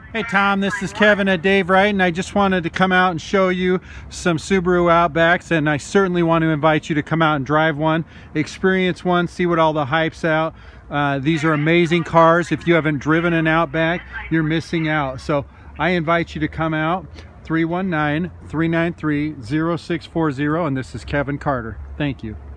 Hey Tom, this is Kevin at Dave Wright, and I just wanted to come out and show you some Subaru Outbacks, and I certainly want to invite you to come out and drive one, experience one, see what all the hype's out. These are amazing cars. If you haven't driven an Outback, you're missing out. So I invite you to come out. 319-393-0640, and this is Kevin Carter. Thank you.